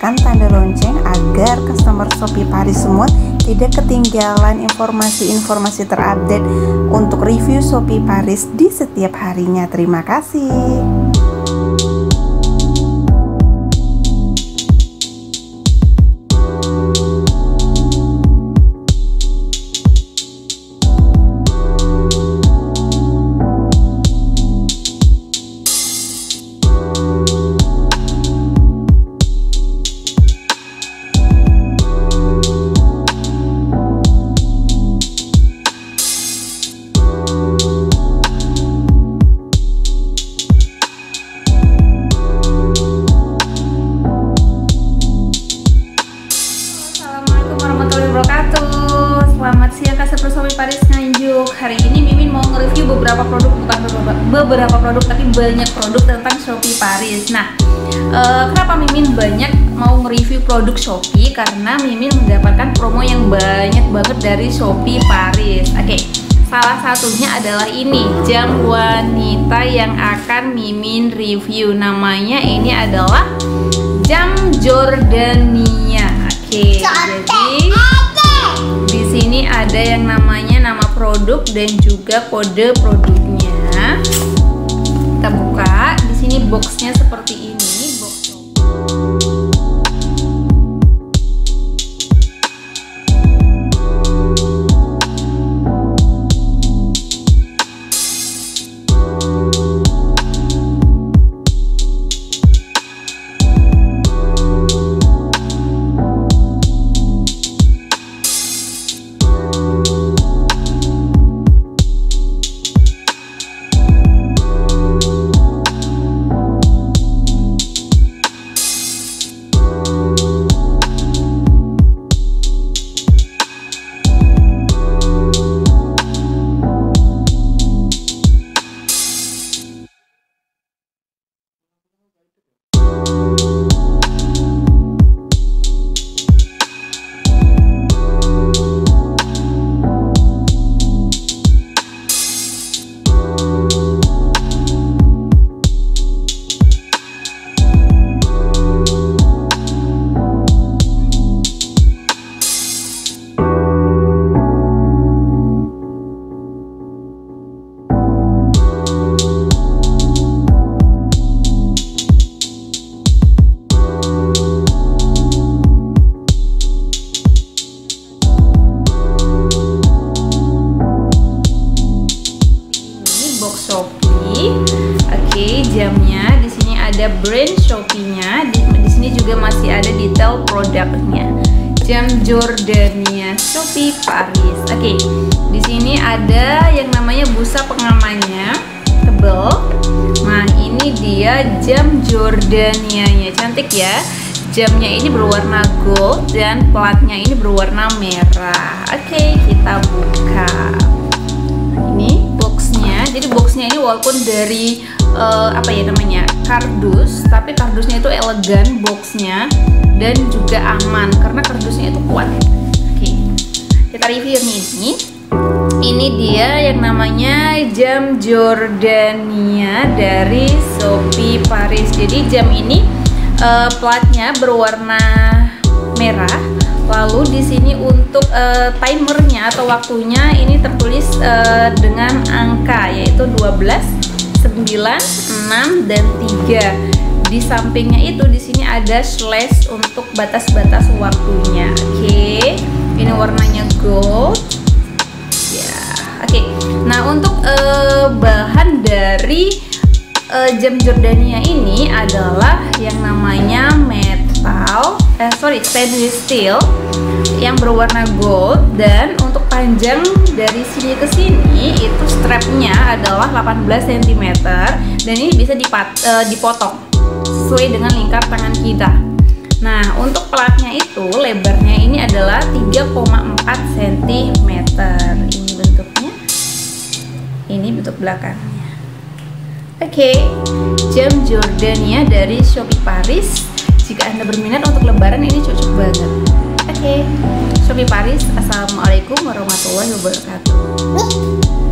tekan tanda lonceng agar customer Shopee Paris semua tidak ketinggalan informasi-informasi terupdate untuk review Shopee Paris di setiap harinya. Terima kasih. Selamat siang customer Shopee Paris Nganjuk. Hari ini Mimin mau nge-review beberapa produk, beberapa produk tapi banyak produk tentang Shopee Paris. Nah, kenapa Mimin banyak mau nge-review produk Shopee? Karena Mimin mendapatkan promo yang banyak banget dari Shopee Paris. Oke, salah satunya adalah ini jam wanita yang akan Mimin review. Namanya ini adalah jam Jordania. Oke, jadi di sini ada yang namanya nama produk dan juga kode produknya. Kita buka. Di sini boxnya seperti ini. Shopee. Oke, jamnya di sini ada brand Shopee-nya. Di sini juga masih ada detail produknya. Jam Jordania Shopee Paris. Oke, di sini ada yang namanya busa pengamannya tebel. Nah, ini dia jam Jordania-nya. Cantik ya. Jamnya ini berwarna gold dan platnya ini berwarna merah. Oke, kita buka. Ini boxnya. Jadi boxnya ini walaupun dari apa ya namanya, kardus, tapi kardusnya itu elegan boxnya dan juga aman karena kardusnya itu kuat. Oke, kita review nih ini. Ini dia yang namanya jam Jordania dari Shopee Paris. Jadi jam ini platnya berwarna merah. Lalu di sini untuk timernya atau waktunya ini tertulis dengan angka yaitu 12, 9, 6 dan 3. Di sampingnya itu di sini ada slash untuk batas-batas waktunya. Oke. Ini warnanya gold. Ya, oke. Nah, untuk bahan dari jam Jordania ini adalah yang namanya stainless steel yang berwarna gold, dan untuk panjang dari sini ke sini itu strapnya adalah 18 cm dan ini bisa dipotong sesuai dengan lingkar tangan kita. Nah, untuk platnya itu lebarnya ini adalah 3,4 cm. Ini bentuknya. Ini bentuk belakangnya. Oke, jam Jordania dari Shopee Paris. Jika Anda berminat untuk lebaran ini cocok banget. Oke, Shopee Paris. Assalamualaikum warahmatullahi wabarakatuh.